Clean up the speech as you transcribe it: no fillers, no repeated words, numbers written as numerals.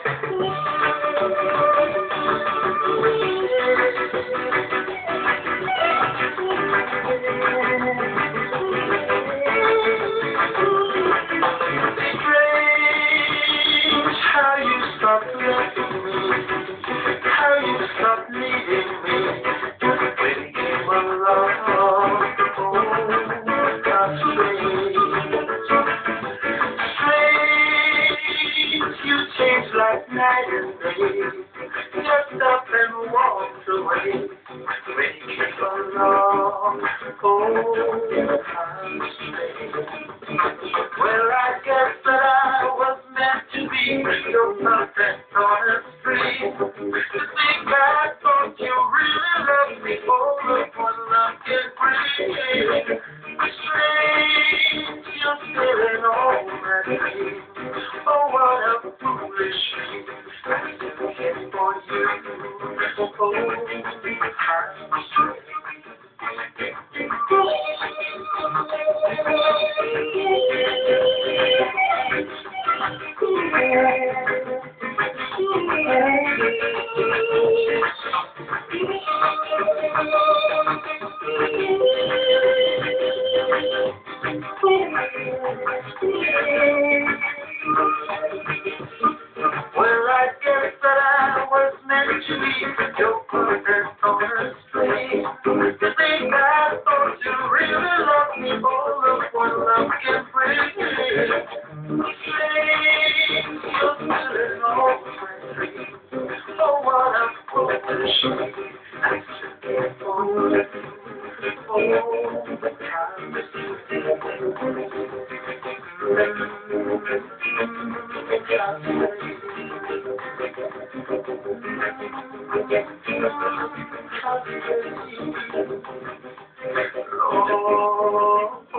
How you stopped loving me, how you stopped needing me, when you came along. Oh, how strange, you changed like night and day, just up and walked away, when you came along. Oh, how strange. Well, I guess that I was meant to be your perfect on the street. To think I thought you really loved me, oh, look what love can bring. Strange, you're still in all my dreams. Oh, what a foolish dream. I still care for you. Oh, how strange. Well, I guess that I was meant to be your perfect on the street. To think I thought you really loved me, oh, look what love can bring. Strange, you're still in all my dreams. Oh, what a foolish dream. I still care for you. Oh, the time is oh,